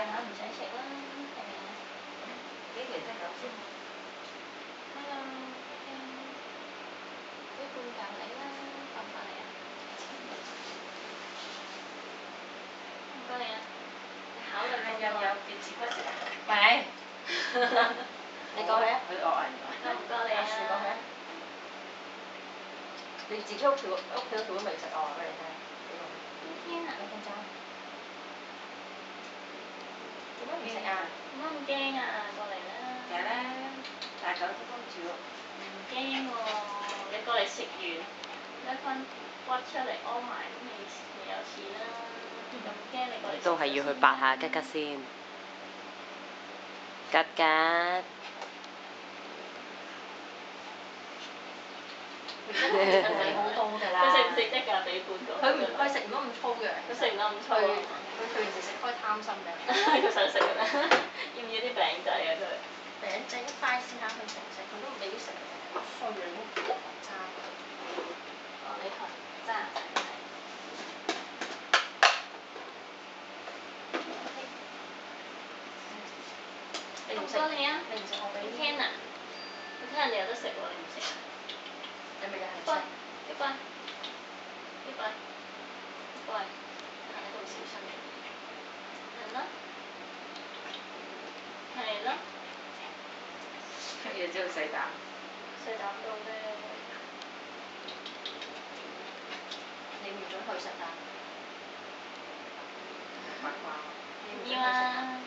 下唔使食啦，係咪啊？ 幾期即係先 ？Hello，俾半嚿你啦，夠唔夠你啊？唔該你啊，你考慮有件事不食啊？ 咪，你過去啊！ 佢惡人夠唔夠你啊？ 你過去啊！你自己屋企嗰條都未食，我話俾你聽。 天啊！ 你瞓覺。做乜唔食啊？ 做乜咁驚啊？過嚟啦！ 其實咧，大狗都幫住喎。 唔驚喎，你過嚟食完，一分屈出嚟屙埋，咁你有錢啦。咁驚你過嚟食都係要去八下吉吉先。吉吉。 佢真係食好多㗎啦。 佢食唔食得㗎？俾半個。 佢食唔到咁粗嘅。 佢食唔到咁粗啊！ 佢平時食開貪心嘅。 佢想食㗎啦，要唔要啲餅仔啊？佢餅仔一塊先嚇，佢食唔食？佢都唔俾食。衰你都唔同爭。 哦，你同爭係。 你唔食你啊？你唔食我俾。 Ken啊！你睇人哋有得食喎，你唔食啊？ 你咪又係食。 一塊，你咁小心嘅。係咯。係咯。 佢只要細膽。 細膽到咩？ 你唔准佢食啊！八卦。 唔要啊！